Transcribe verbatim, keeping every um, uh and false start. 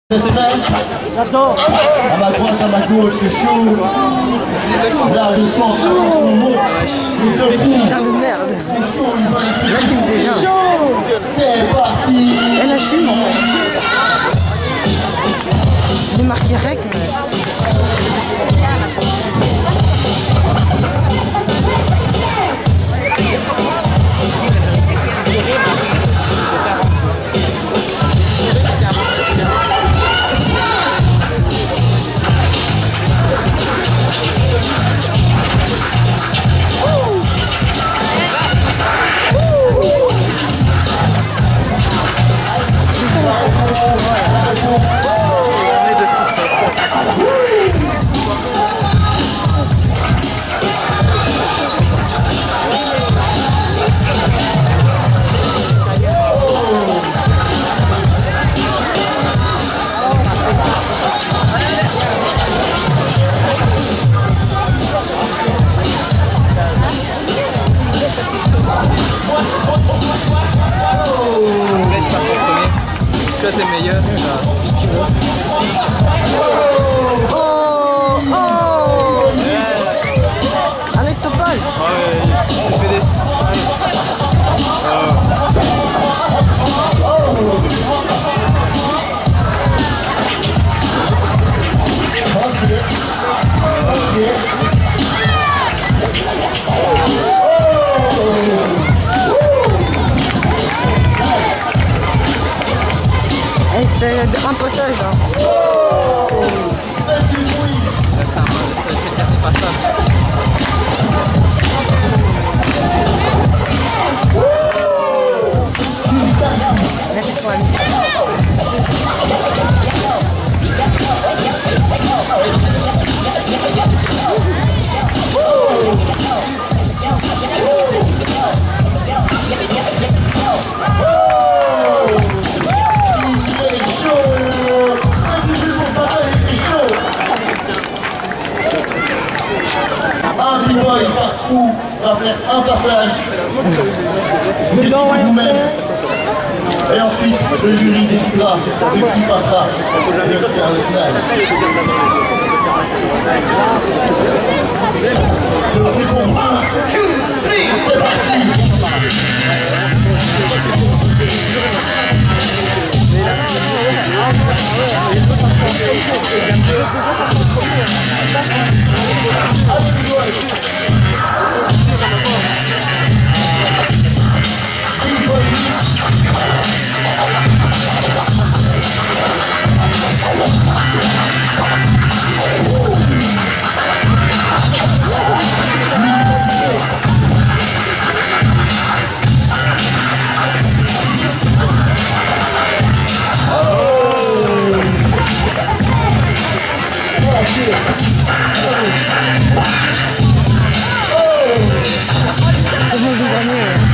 J'adore. À ma droite, à ma gauche, c'est chaud. Là, je sens que mon monte. Les deux coups. Putain de merde. C'est chaud, il va Là, tu me déjà. C'est parti. Elle a filmé en fait. Il est marqué rec, mais... Ça c'est meilleur. Oh, oh. Avec Topal. Ouais, il fait des... Et c'est un passage là. C'est pas ça. Merci pour la Un b-boy par trou va faire un passage. Décidez vous-même. Et ensuite, le jury décidera de qui passera le final. Je vous réponds. C'est parti. C'est bon, j'ai gagné.